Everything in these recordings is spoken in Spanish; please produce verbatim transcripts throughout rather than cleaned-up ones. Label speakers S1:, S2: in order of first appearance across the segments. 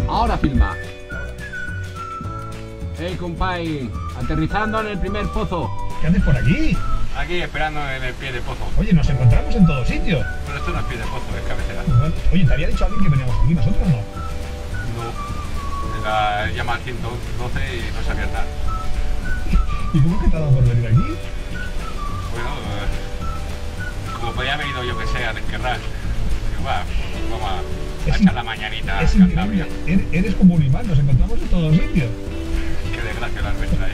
S1: Ahora filma. Hey, compay, aterrizando en el primer pozo.
S2: ¿Qué haces por aquí?
S3: Aquí esperando en el pie de pozo.
S2: Oye, nos encontramos en todos sitios.
S3: Pero esto no es pie de pozo, es cabecera.
S2: Bueno, oye, ¿te había dicho alguien que veníamos aquí? ¿Nosotros no?
S3: No. La llama al ciento doce y no se abierta.
S2: ¿Y cómo es que te ha dado por venir aquí?
S3: Bueno, eh, como podía haber ido yo que sé a Desquerrar. Digo, va, pues vamos a, a
S2: Es
S3: echar
S2: in-
S3: la mañanita a
S2: Es
S3: Cantabria.
S2: increíble. Eres, eres como un imán, nos encontramos en todos sitios.
S3: Qué desgracia la nuestra, eh.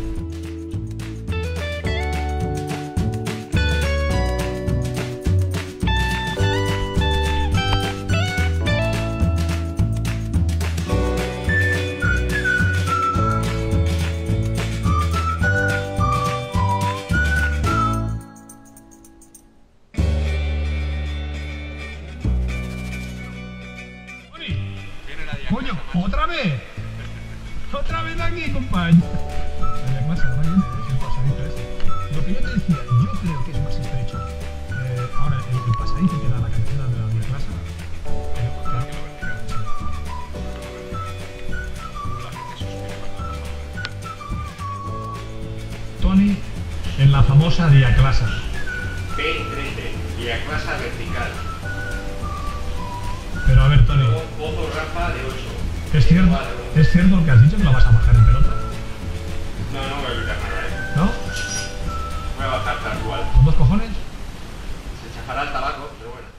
S3: Viene la diagnóstica.
S2: Coño, ¿otra vez? ¿Otra vez aquí, compañero? La clase, ahora viene, es el pasadito ese. Lo que yo te decía, yo creo que es más estrecho. Eh, ahora, el, el pasadito que da la cabecera de la vía clase. Pero, claro, Tony, en la famosa diaclasa.
S3: P trece, diaclasa vertical.
S2: Pero a ver, Tony,
S3: Luego pozo rampa de ocho.
S2: ¿es cierto, ¿es cierto lo que has dicho, que la vas a bajar en pelota?
S3: No, no voy a evitar nada, eh.
S2: ¿No?
S3: Voy a bajar tal cual.
S2: ¿Con dos cojones?
S3: Se chafará el tabaco, pero bueno.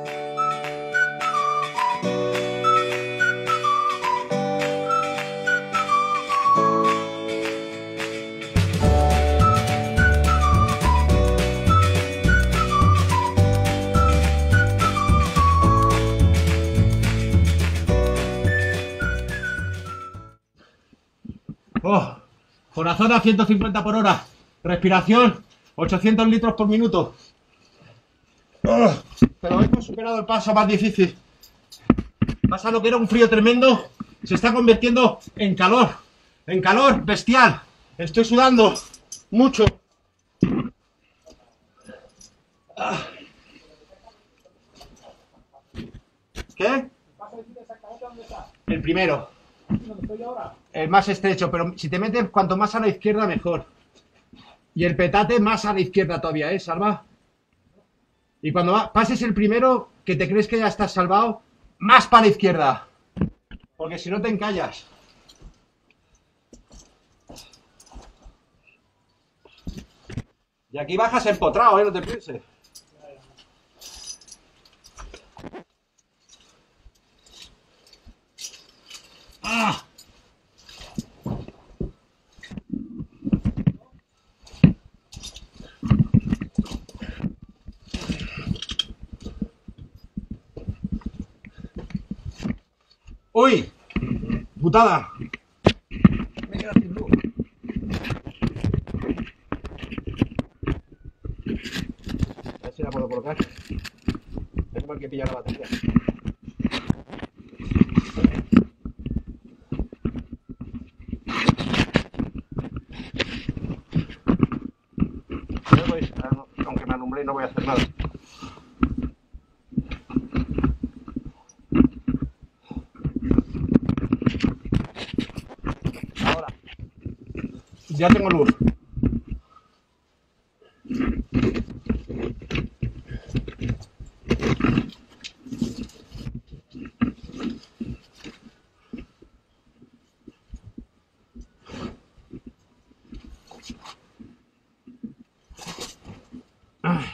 S1: Oh, corazón a ciento cincuenta por hora. Respiración, ochocientos litros por minuto. Oh, pero hemos superado el paso más difícil. Pasa lo que era un frío tremendo, se está convirtiendo en calor. En calor bestial. Estoy sudando mucho. Ah. ¿Qué? El primero. El más estrecho, pero si te metes cuanto más a la izquierda mejor. Y el petate más a la izquierda todavía, ¿eh, Salva? Y cuando va- pases el primero, que te crees que ya estás salvado, más para la izquierda. Porque si no te encallas. Y aquí bajas empotrado, ¿eh? No te pienses. ¡Ah! ¡Uy! ¡Putada! Me queda sin luz. A ver si la puedo colocar. Tengo que pillar la batería. Yo voy- Aunque me alumbré, no voy a hacer nada. Ahora. Ya tengo luz. Ay.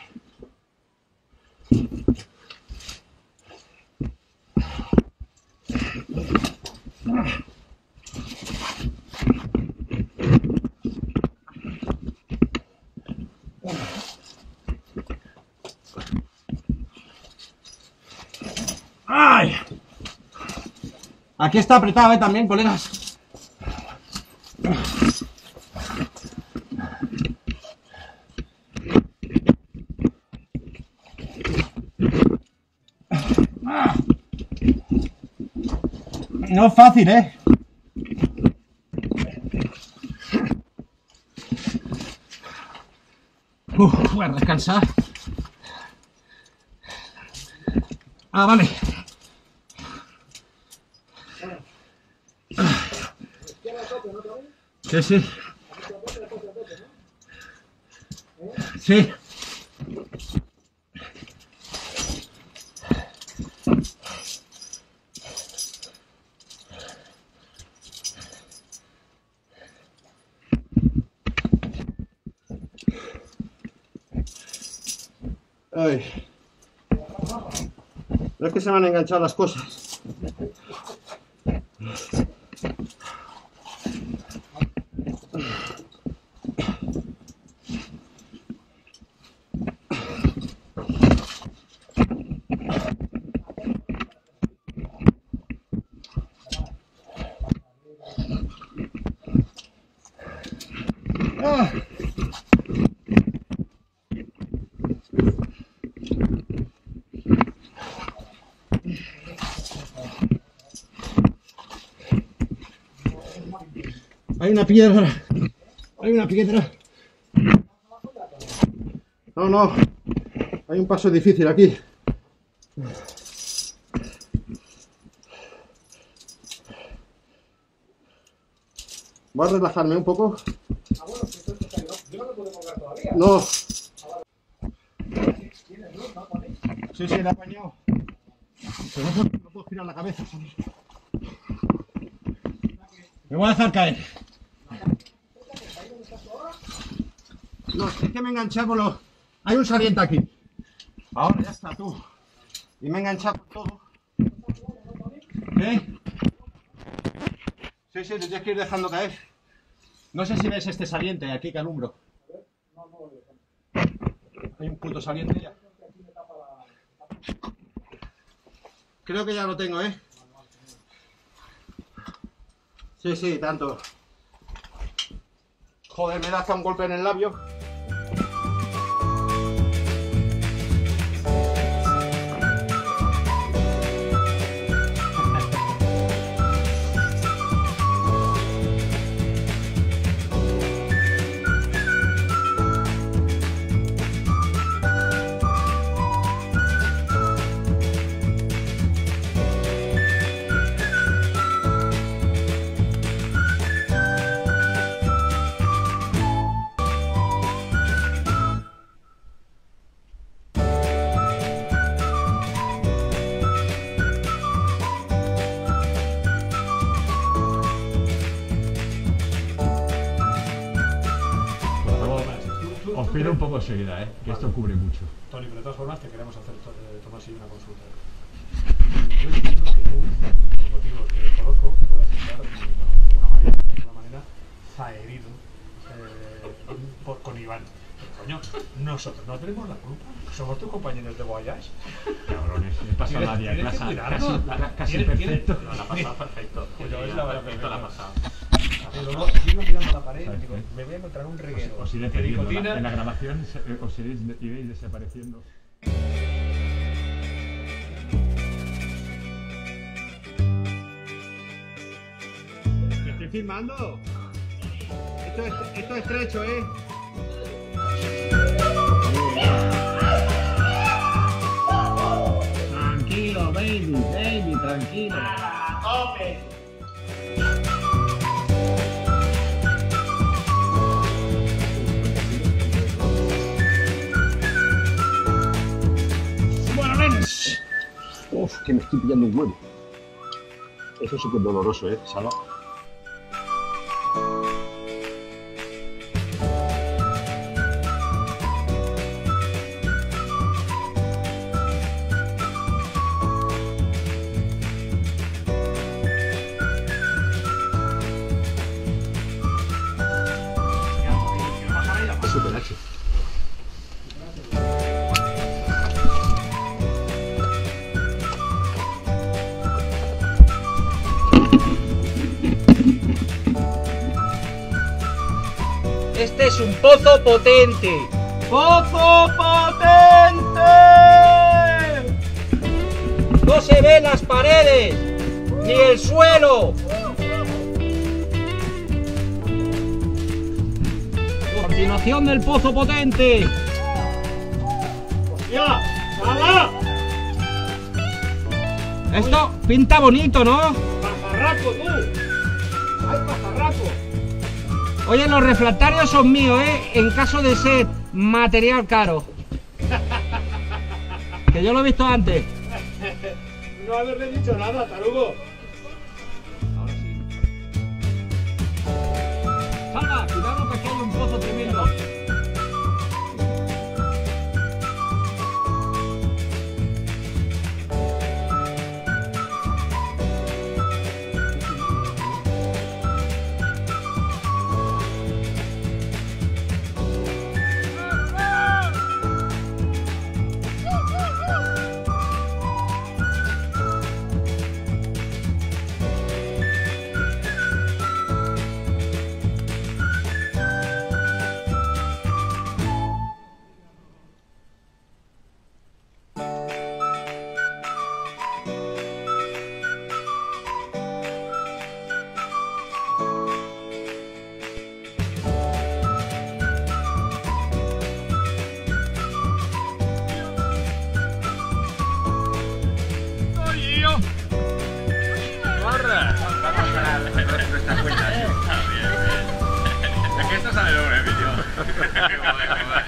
S1: ¡Ay! Aquí está apretado, ¿eh? También, colegas. No es fácil, ¿eh? Uf, voy a descansar. Ah, vale. Sí, sí. Sí. Ay. No es que se me han enganchado las cosas. Ah. Hay una piedra. Hay una piedra. No, no. Hay un paso difícil aquí. Voy a relajarme un poco.
S2: Ah, bueno, si esto está ahí, ¿no? Yo no me puedo colgar todavía.
S1: No.
S2: ¿Tienes luz, no, Juanín?
S1: Sí, sí, la he apañado. Pero no puedo, no puedo girar la cabeza, ¿sabes? Me voy a dejar caer. No, es que me he enganchado con los... Hay un saliente aquí. Ahora ya está, tú. Y me he enganchado con todo. ¿Eh? Sí, sí, te tienes que ir dejando caer. No sé si ves este saliente aquí que alumbro. Hay un puto saliente ya. Creo que ya lo tengo, ¿eh? Sí, sí, tanto. Joder, me da hasta un golpe en el labio.
S3: Os pido un poco de seriedad, ¿eh? Que esto cubre mucho.
S2: Tony, pero de todas formas te queremos hacer, eh, Tomás y una consulta. Yo entiendo que tú, por motivos que conozco, puedas estar, bueno, de alguna manera, de alguna manera zaherido eh, por, con Iván. Pero, coño, nosotros no tenemos la culpa. Somos tus compañeros de voyage.
S3: Cabrones, he pasado la día
S2: Tienes que
S3: casi,
S2: cuidarnos.
S3: casi, casi
S2: Tienes-
S3: perfecto.
S2: tienes-
S3: No, la ha pasado perfecto.
S2: Pues ya ves la verdad,
S3: perfecto, la ha
S2: perfecto.
S3: pasado.
S2: Pero luego sigo mirando la pared y
S3: ¿Sabes
S2: digo,
S3: qué?
S2: me voy a encontrar un reguero
S3: Os iré
S2: de
S3: perdiendo.
S2: nicotina.
S3: En la grabación se- os iréis, iréis desapareciendo.
S1: ¿Que estoy filmando? Esto es, esto es estrecho, ¿eh?
S4: Tranquilo, baby, baby, tranquilo.
S1: Bueno, nenes. Uf, que me estoy pillando un huevo. Eso sí que es doloroso, ¿eh? Salva. Super H.
S4: Este es un pozo potente. ¡Pozo potente! No se ven las paredes, ni el suelo. Continuación del pozo potente.
S1: ¡Ya! ¡Salva!
S4: Esto pinta bonito, ¿no?
S1: ¡Pajarraco, tú! ¡Ay, pajarraco!
S4: Oye, los refractarios son míos, ¿eh? En caso de ser material caro. Que yo lo he visto antes.
S1: No haberle dicho nada, tarugo.
S4: Ahora sí. Salva, cuidado que aquí hay un pozo tremendo.
S3: Es que esto sale doble vídeo.